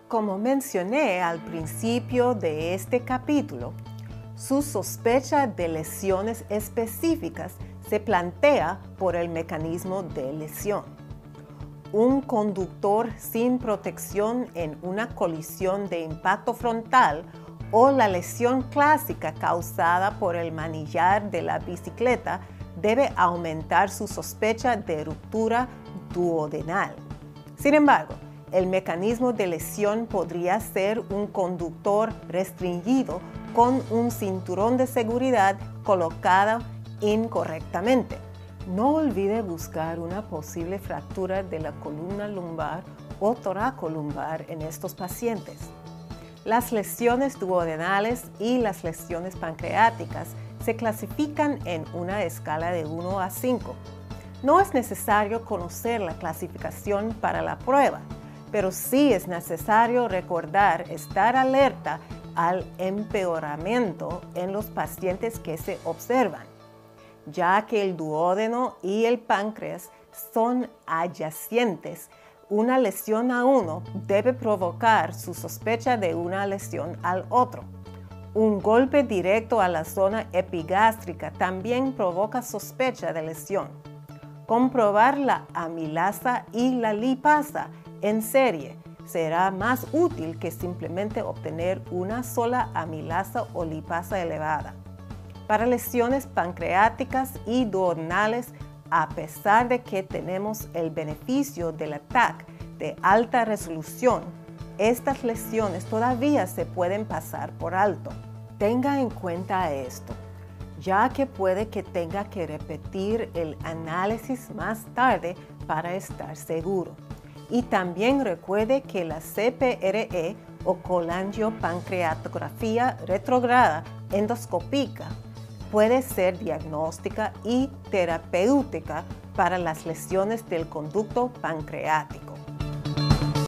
Como mencioné al principio de este capítulo, su sospecha de lesiones específicas se plantea por el mecanismo de lesión. Un conductor sin protección en una colisión de impacto frontal o la lesión clásica causada por el manillar de la bicicleta debe aumentar su sospecha de ruptura duodenal. Sin embargo, el mecanismo de lesión podría ser un conductor restringido con un cinturón de seguridad colocado incorrectamente. No olvide buscar una posible fractura de la columna lumbar o toracolumbar en estos pacientes. Las lesiones duodenales y las lesiones pancreáticas se clasifican en una escala de 1 a 5. No es necesario conocer la clasificación para la prueba, pero sí es necesario recordar estar alerta al empeoramiento en los pacientes que se observan, ya que el duodeno y el páncreas son adyacentes. Una lesión a uno debe provocar su sospecha de una lesión al otro. Un golpe directo a la zona epigástrica también provoca sospecha de lesión. Comprobar la amilasa y la lipasa en serie será más útil que simplemente obtener una sola amilasa o lipasa elevada. Para lesiones pancreáticas y duodenales, a pesar de que tenemos el beneficio del TAC de alta resolución, estas lesiones todavía se pueden pasar por alto. Tenga en cuenta esto, ya que puede que tenga que repetir el análisis más tarde para estar seguro. Y también recuerde que la CPRE o colangiopancreatografía retrógrada endoscópica puede ser diagnóstica y terapéutica para las lesiones del conducto pancreático.